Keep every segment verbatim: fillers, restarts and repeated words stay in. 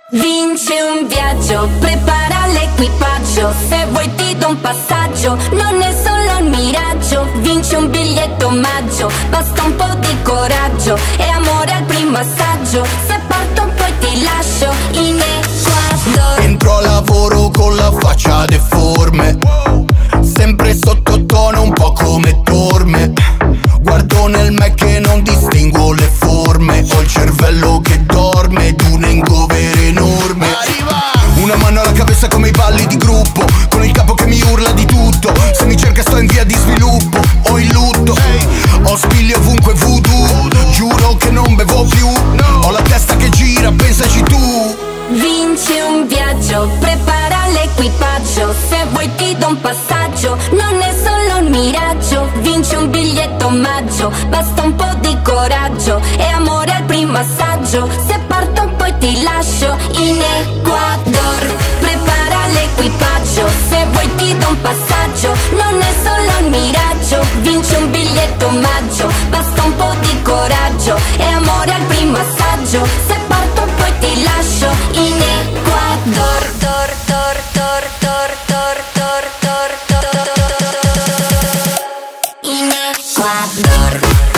Vinci un viaggio, prepara l'equipaggio. Se vuoi ti do un passaggio, non è solo un miraggio. Vinci un biglietto omaggio, basta un po' di coraggio e amore al primo assaggio. Se parto poi ti lascio in Ecuador. Entro a lavoro con la faccia deforme, sempre sottotono un po' come Torme. Guardo nel Mac e non distinguo le forme. Ho il cervello che dorme ed un hangover enorme. Una mano alla cabeza come i balli di gruppo, con il capo che mi urla di tutto. Se mi cerca sto in via di sviluppo, ho il lutto. Ho spilli ovunque voodoo, giuro che non bevo più. Ho la testa che gira, pensaci tu. Vinci un viaggio, prepara l'equipaggio. Se vuoi ti do un passaggio, non è solo un miraggio. Vinci un biglietto omaggio, basta un po' di coraggio e amore al primo assaggio. Se parto poi ti lascio in Ecuador. Prepara l'equipaggio, se vuoi ti do un passaggio, non è solo un miraggio. Vinci un biglietto omaggio, basta un po' di coraggio e amore al primo assaggio. Se parto poi ti lascio in Ecuador. Tor, tor, tor, tor, tor, tor, tor, tor, in Ecuador.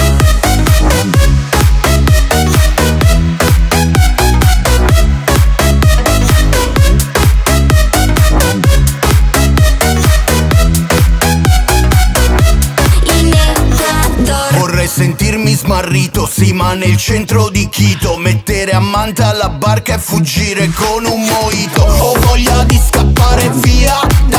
Vorrei sentirmi smarrito, sì, ma nel centro di Quito. Mettere a manta la barca e fuggire con un mojito. Ho voglia di scappare via